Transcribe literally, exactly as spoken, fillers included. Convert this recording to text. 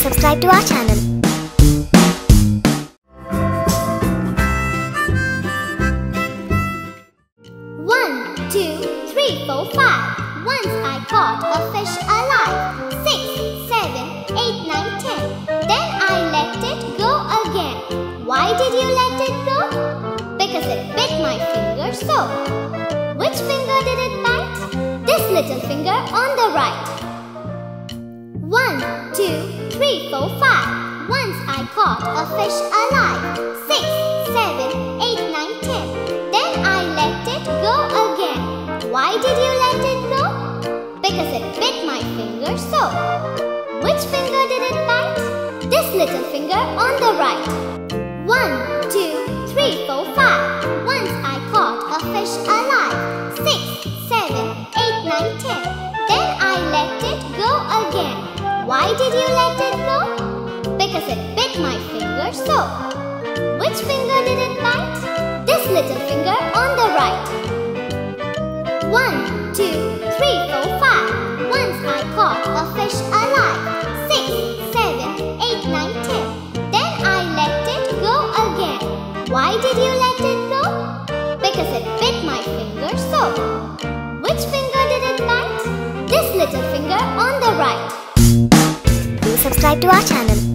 subscribe to our channel. One, two, three, four, five. Once I caught a fish alive. Six, seven, eight, nine, ten. Then I let it go again. Why did you let it go? Because it bit my finger so. Which finger did it bite? This little finger on the right. One, two, three, four, five. Once I caught a fish alive. Six, seven, eight, nine, ten. Then I let it go again. Why did you let it go? Because it bit my finger so. Which finger did it bite? This little finger on the right. One, two, three, four, five. Once I caught a fish alive. Six, seven, eight, nine, ten. Then I let it go again. Why did you let it go? Because it bit my finger so. Which finger did it bite? This little finger on the right. One, two, three, four, five. Once I caught a fish alive. Six, seven, eight, nine, ten. Then I let it go again. Why did you let it go? Because it bit my finger so. Which finger did it bite? This little finger on the right. Please subscribe to our channel.